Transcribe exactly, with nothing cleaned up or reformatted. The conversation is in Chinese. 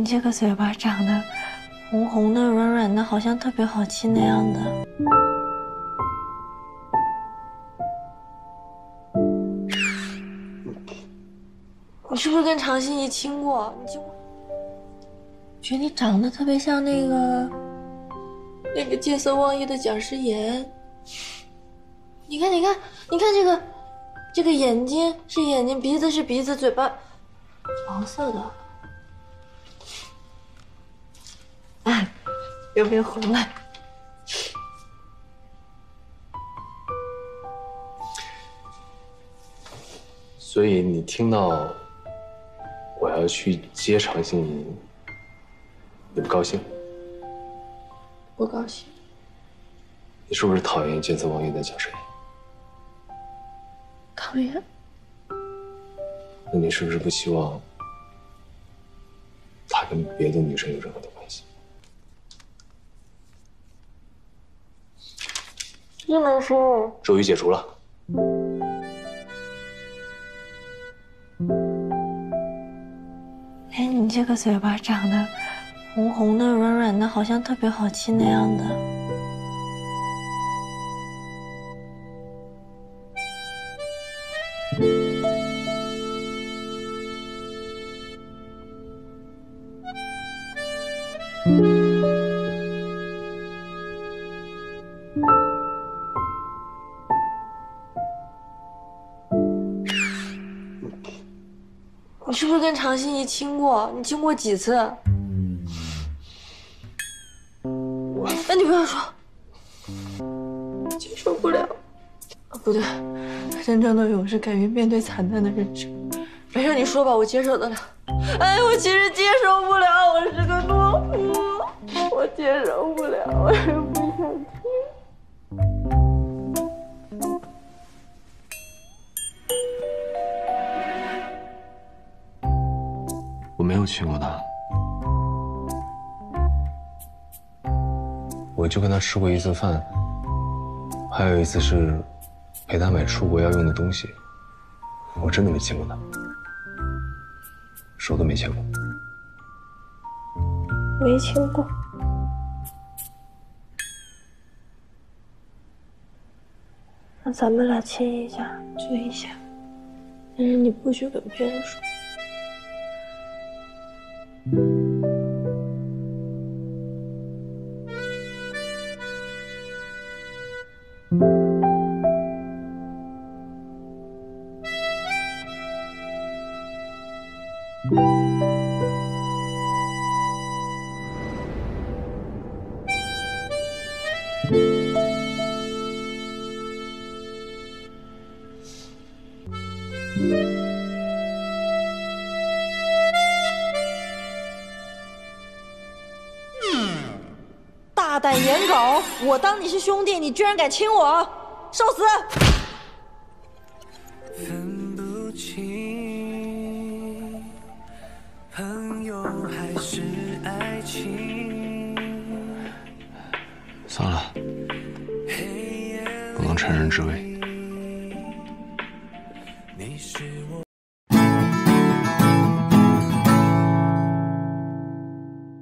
你这个嘴巴长得红红的、软软的，好像特别好亲那样的。你是不是跟常欣怡亲过？你亲过？觉得你长得特别像那个那个见色忘义的蒋诗妍。你看，你看，你看这个这个眼睛是眼睛，鼻子是鼻子，嘴巴黄色的。哎，有没有红了？ 所以你听到我要去接常欣怡，你不高兴？ 不高兴。 你是不是讨厌见色忘义的蒋诗妍？ 讨厌。 那你是不是不希望他跟别的女生有任何的关系？ 这门事咒语解除了。 哎，你这个嘴巴长得红红的、软软的，好像特别好亲那样的。你是不是跟常欣怡亲过？你亲过几次？那你不要说，接受不了。啊，不对，真正的勇士敢于面对惨淡的人生。没事，你说吧，我接受得了。哎，我其实接受不了，我是个懦夫，我接受不了，我也不想听。 我没有亲过他，我就跟他吃过一次饭，还有一次是陪他买出国要用的东西。我真的没亲过他，手都没牵过。 没亲过。那咱们俩亲一下，就一下，但是你不许跟别人说。 大胆颜狗！我当你是兄弟，你居然敢亲我，受死！ 分不清朋友还是爱情。 算了，不能趁人之危。